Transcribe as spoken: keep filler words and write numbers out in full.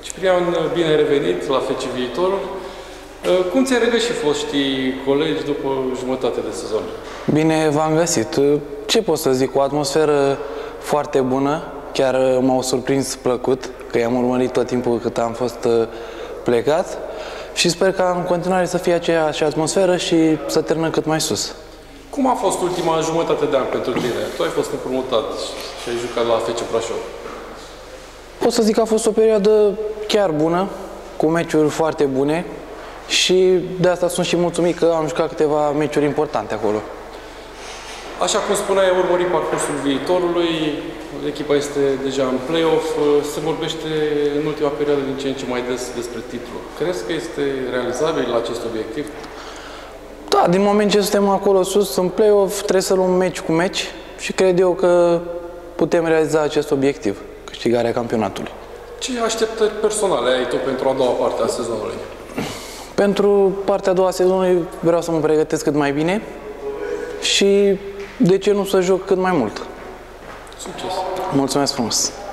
Ciprian, bine ai revenit la F C Viitor. Cum ți-ai regăsit foștii colegi după jumătate de sezon? Bine v-am găsit. Ce pot să zic? O atmosferă foarte bună. Chiar m-au surprins plăcut, că i-am urmărit tot timpul cât am fost plecat. Și sper ca în continuare să fie aceeași atmosferă și să termină cât mai sus. Cum a fost ultima jumătate de an pentru tine? Tu ai fost împrumutat și ai jucat la F C Brașov. Pot să zic că a fost o perioadă chiar bună, cu meciuri foarte bune și de asta sunt și mulțumit că am jucat câteva meciuri importante acolo. Așa cum spuneai, ai urmărit parcursul Viitorului, echipa este deja în play-off, se vorbește în ultima perioadă din ce în ce mai des despre titlu. Crezi că este realizabil acest obiectiv? Da, din moment ce suntem acolo sus, în play-off, trebuie să luăm meci cu meci și cred eu că putem realiza acest obiectiv, câștigarea campionatului. Ce așteptări personale ai tu pentru a doua parte a sezonului? Pentru partea a doua a sezonului vreau să mă pregătesc cât mai bine și de ce nu să joc cât mai mult. Succes! Mulțumesc frumos!